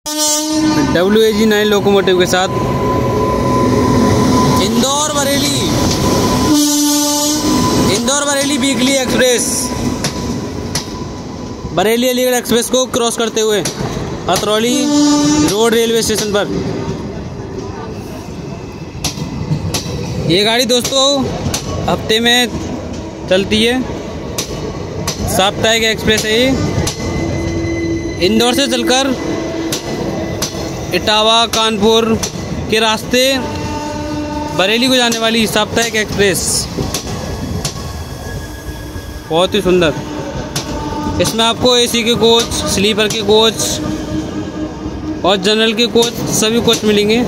WAG9 locomotive के साथ Indore Bareilly weekly express, Bareilly Aligarh express को क्रॉस करते हुए अतरौली रोड रेलवे स्टेशन पर ये गाड़ी दोस्तों हफ्ते में चलती है, साप्ताहिक एक्सप्रेस है ये। इंदौर से चलकर इटावा कानपुर के रास्ते बरेली को जाने वाली साप्ताहिक एक्सप्रेस, बहुत ही सुंदर। इसमें आपको AC के कोच, स्लीपर के कोच और जनरल के कोच, सभी कोच मिलेंगे।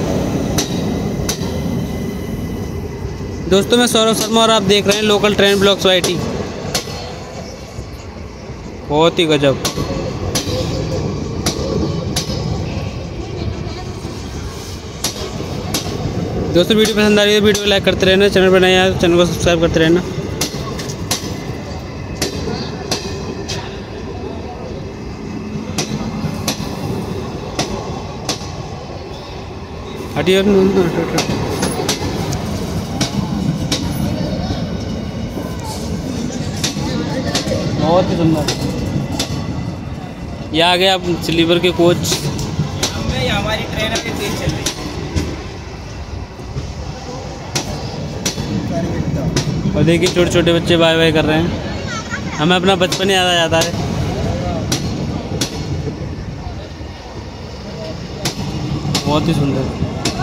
दोस्तों मैं सौरभ शर्मा और आप देख रहे हैं लोकल ट्रेन ब्लॉग्स YT। बहुत ही गजब। दोस्तों वीडियो पसंद आ रही है तो वीडियो को लाइक करते रहना, चैनल पर नए आए तो चैनल को सब्सक्राइब करते रहना। हटिए बहुत ही सुंदर। ये आ गया स्लीपर के कोच। हमारी ट्रेन अभी तेज चल रही है और देखिए छोटे छोटे बच्चे बाय बाय कर रहे हैं, हमें अपना बचपन याद आ जाता है। बहुत ही सुंदर।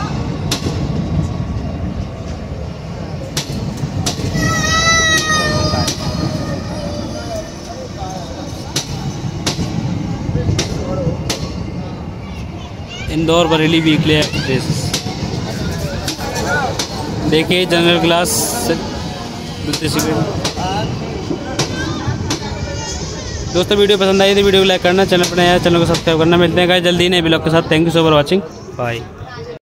इंदौर बरेली वीकली एक्सप्रेस, देखिए जनरल क्लास दोस्तों वीडियो पसंद आई तो वीडियो को लाइक करना, चैनल पर नया चैनल को सब्सक्राइब करना। मिलते हैं गाइस जल्दी नए ब्लॉग के साथ। Thank you so for watching, bye.